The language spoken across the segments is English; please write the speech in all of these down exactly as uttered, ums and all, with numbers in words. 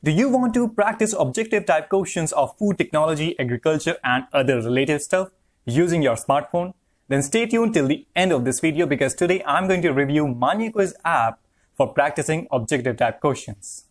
Do you want to practice objective type questions of food technology, agriculture, and other related stuff using your smartphone? Then stay tuned till the end of this video because today I'm going to review Maniaquiz app for practicing objective type questions.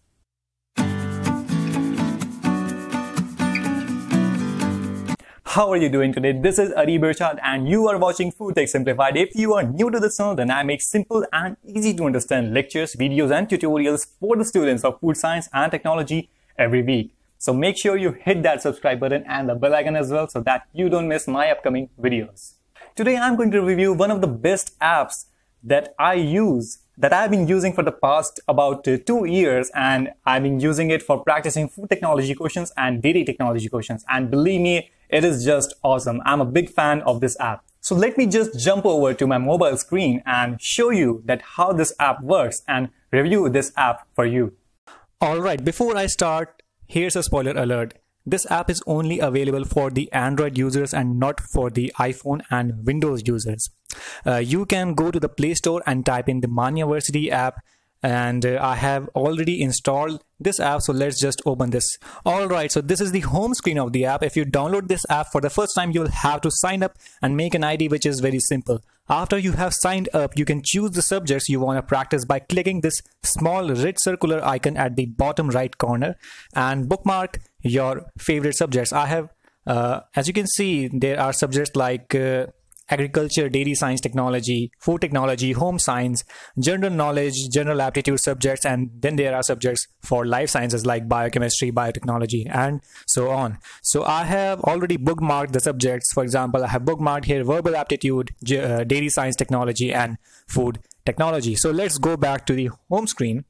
How are you doing today? This is Ari Birchad and you are watching Food Tech Simplified. If you are new to this channel, then I make simple and easy to understand lectures, videos and tutorials for the students of food science and technology every week. So make sure you hit that subscribe button and the bell icon as well so that you don't miss my upcoming videos. Today I'm going to review one of the best apps that I use, that I've been using for the past about uh, two years and I've been using it for practicing food technology questions and dairy technology questions. And believe me, it is just awesome. I'm a big fan of this app. So let me just jump over to my mobile screen and show you that how this app works and review this app for you. Alright, before I start, here's a spoiler alert. This app is only available for the Android users and not for the iPhone and Windows users. Uh, you can go to the Play Store and type in the Maniaquiz app, and uh, I have already installed this app, so let's just open this. Alright, so this is the home screen of the app. If you download this app for the first time, you'll have to sign up and make an I D, which is very simple. After you have signed up, you can choose the subjects you want to practice by clicking this small red circular icon at the bottom right corner and bookmark your favorite subjects. I have, uh, as you can see, there are subjects like uh, agriculture, dairy science technology, food technology, home science, general knowledge, general aptitude subjects, and then there are subjects for life sciences like biochemistry, biotechnology, and so on. So I have already bookmarked the subjects. For example, I have bookmarked here verbal aptitude, uh, dairy science technology, and food technology. So let's go back to the home screen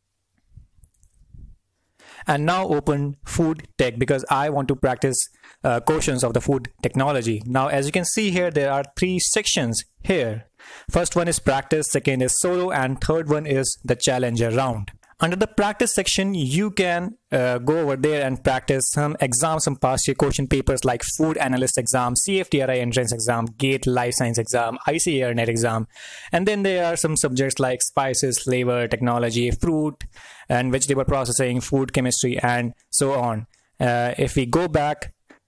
and now open food tech because I want to practice uh, questions of the food technology. Now, as you can see here, there are three sections here. First one is practice, second is solo, and third one is the challenger round. Under the practice section, you can uh, go over there and practice some exams, some past year question papers like food analyst exam, C F T R I entrance exam, GATE life science exam, I C A R net exam. And then there are some subjects like spices, flavor, technology, fruit and vegetable processing, food chemistry, and so on. Uh, if we go back,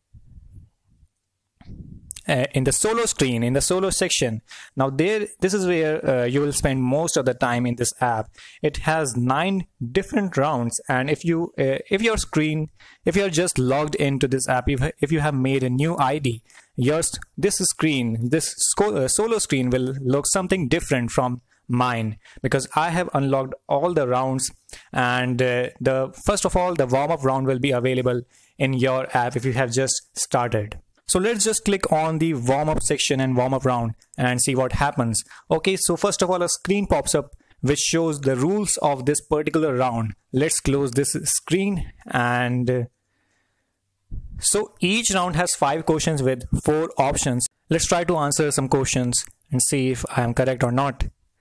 Uh, in the solo screen, in the solo section, now there, this is where uh, you will spend most of the time in this app. It has nine different rounds, and if you, uh, if your screen, if you are just logged into this app, if, if you have made a new I D, yours, this screen, this uh, solo screen will look something different from mine because I have unlocked all the rounds, and uh, the first of all, the warm-up round will be available in your app if you have just started. So let's just click on the warm-up section and warm-up round and see what happens. Okay, so first of all, a screen pops up which shows the rules of this particular round. Let's close this screen, and uh, so each round has five questions with four options. Let's try to answer some questions and see if I am correct or not.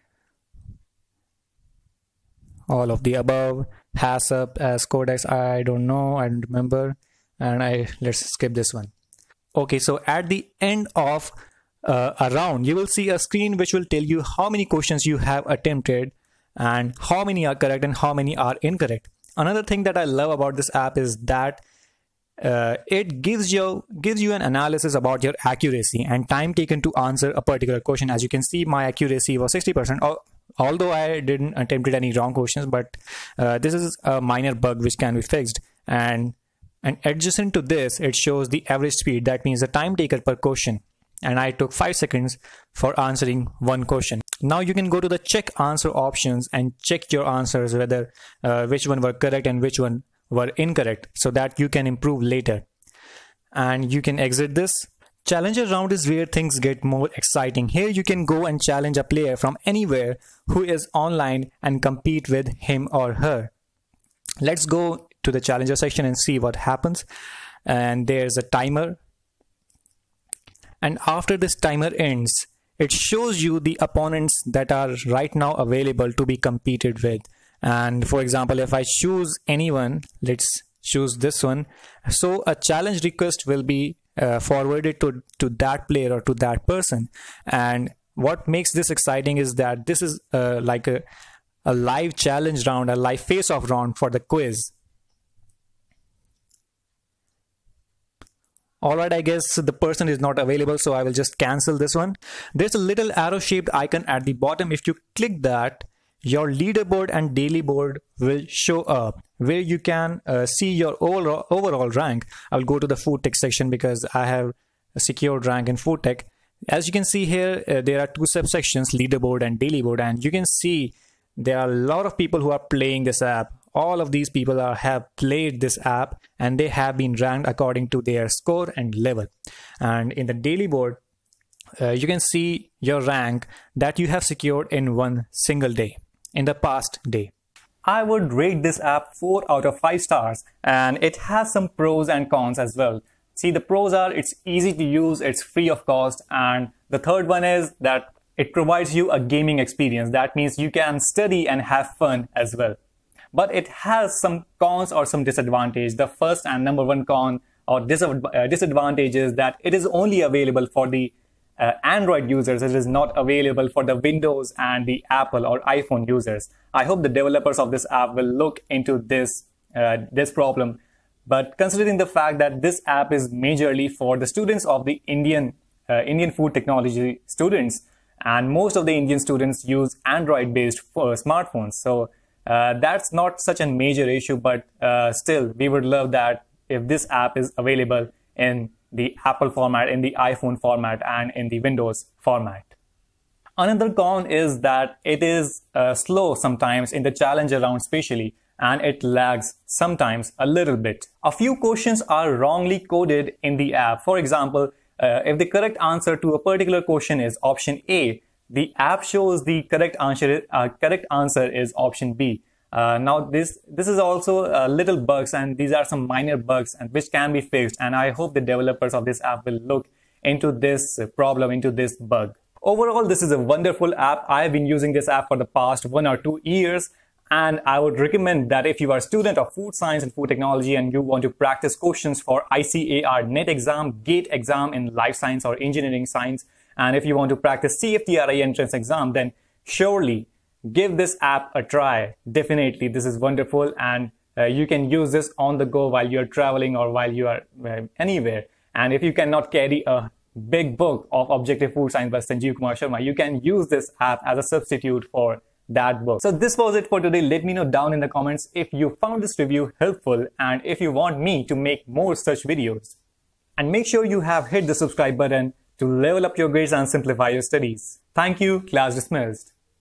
All of the above, has up as codex, I don't know, I don't remember, and I let's skip this one. Okay, so at the end of uh, a round, you will see a screen which will tell you how many questions you have attempted and how many are correct and how many are incorrect. Another thing that I love about this app is that uh, it gives you gives you an analysis about your accuracy and time taken to answer a particular question. As you can see, my accuracy was sixty percent, although I didn't attempt any wrong questions, but uh, this is a minor bug which can be fixed. And And adjacent to this, it shows the average speed. That means the time taken per question. And I took five seconds for answering one question. Now you can go to the check answer options and check your answers, whether uh, which one were correct and which one were incorrect, so that you can improve later. And you can exit this. Challenger round is where things get more exciting. Here you can go and challenge a player from anywhere who is online and compete with him or her. Let's go to the challenger section and see what happens. And there's a timer, and after this timer ends, it shows you the opponents that are right now available to be competed with. And for example, if I choose anyone, let's choose this one, so a challenge request will be uh, forwarded to to that player or to that person. And what makes this exciting is that this is uh, like a, a live challenge round, a live face-off round for the quiz. Alright, I guess the person is not available, so I will just cancel this one. There's a little arrow shaped icon at the bottom. If you click that, your leaderboard and daily board will show up, where you can uh, see your overall, overall rank. I'll go to the food tech section because I have a secured rank in food tech. As you can see here, uh, there are two subsections, leaderboard and daily board, and you can see there are a lot of people who are playing this app. All of these people are, have played this app, and they have been ranked according to their score and level. And in the daily board, uh, you can see your rank that you have secured in one single day, in the past day. I would rate this app four out of five stars, and it has some pros and cons as well. See, the pros are it's easy to use, it's free of cost, and the third one is that it provides you a gaming experience. That means you can study and have fun as well. But it has some cons or some disadvantages. The first and number one con or disadvantage is that it is only available for the uh, Android users. It is not available for the Windows and the Apple or iPhone users. I hope the developers of this app will look into this, uh, this problem. But considering the fact that this app is majorly for the students of the Indian, uh, Indian food technology students, and most of the Indian students use Android-based smartphones. So Uh, that's not such a major issue, but uh, still, we would love that if this app is available in the Apple format, in the iPhone format, and in the Windows format. Another con is that it is uh, slow sometimes in the challenge round especially, and it lags sometimes a little bit. A few questions are wrongly coded in the app. For example, uh, if the correct answer to a particular question is option A, the app shows the correct answer, uh, correct answer is option B. Uh, now this this is also uh, little bugs, and these are some minor bugs and which can be fixed, and I hope the developers of this app will look into this problem, into this bug. Overall, this is a wonderful app. I have been using this app for the past one or two years, and I would recommend that if you are a student of food science and food technology and you want to practice questions for I C A R NET exam, GATE exam in life science or engineering science, and if you want to practice C F T R I entrance exam, then surely give this app a try. Definitely, this is wonderful, and uh, you can use this on the go while you're traveling or while you are uh, anywhere. And if you cannot carry a big book of Objective Food Science by Sanjeev Kumar Sharma, you can use this app as a substitute for that book. So this was it for today. Let me know down in the comments if you found this review helpful and if you want me to make more such videos. And make sure you have hit the subscribe button to level up your grades and simplify your studies. Thank you. Class dismissed.